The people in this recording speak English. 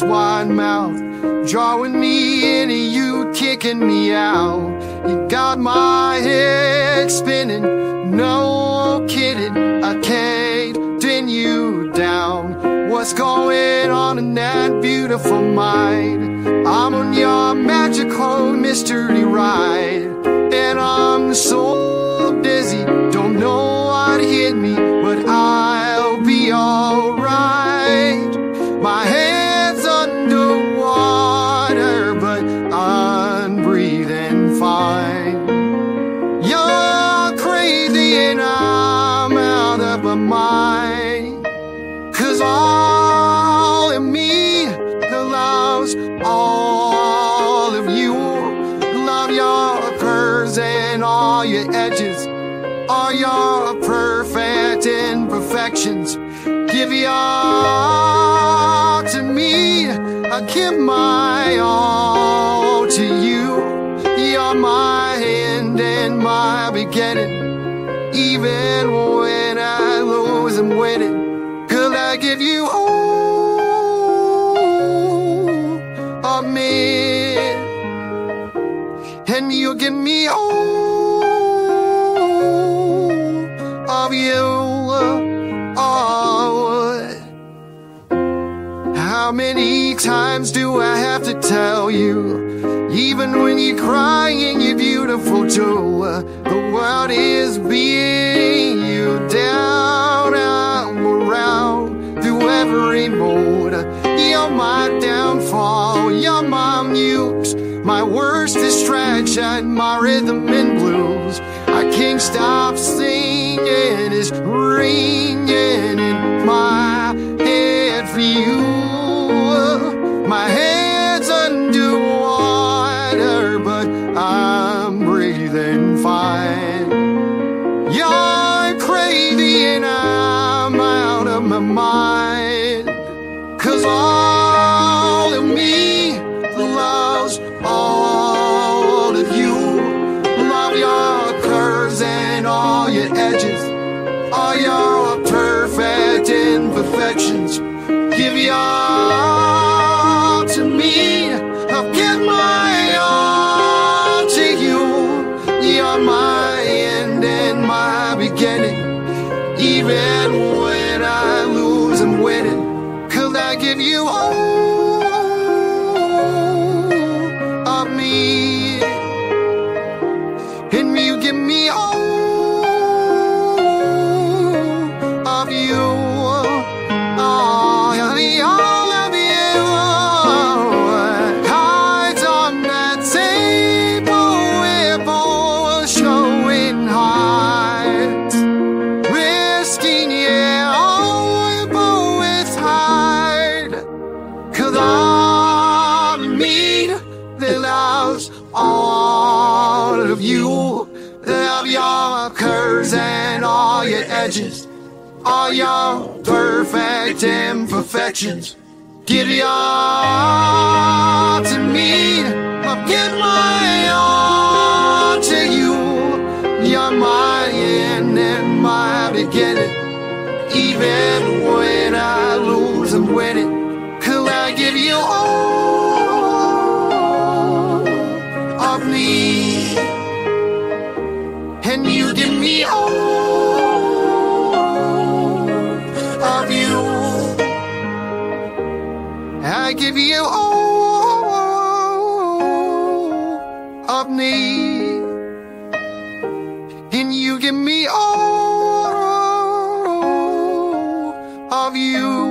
this wide mouth, drawing me in and you kicking me out. You got my head spinning, no kidding, I can't pin you down. What's going on in that beautiful mind? I'm on your magical mystery ride, and I'm so dizzy, don't know what hit me, but I'll be alright. My head's underwater, but I'm breathing fine. You're crazy and I'm out of my mind, 'cause all of me loves all of you. Love your curves and all your edges, all your perfect imperfections. Give your all to me, I give my all to you. You're my end and my beginning. Even when I lose, I'm winning. 'Cause I give you all of me, and you give me all of you. How many times do I have to tell you, even when you're crying, you're beautiful too. The world is beating you down, I'm around through every mood. You're my downfall, you're my muse, my worst distraction, my rhythm and blues. I can't stop singing, it's ringing in my head for you. My head's underwater, but I'm breathing fine. You're crazy and I'm out of my mind, 'cause all of me loves all of you. Love your curves and all your edges, all your perfect imperfections. Give your all to me, I'll give my all to you. You're my end and my beginning. Even when I lose, I'm winning. 'Cause I give you all of me, and you give me all of you. All of you, love your curves and all your edges, all your perfect imperfections. Give your all to me, I'll give my all to you. You're my end and my beginning. Even when I lose, I'm winning. 'Cause I give you all of me, and you give me all of you. I give you all of me, and you give me all of you.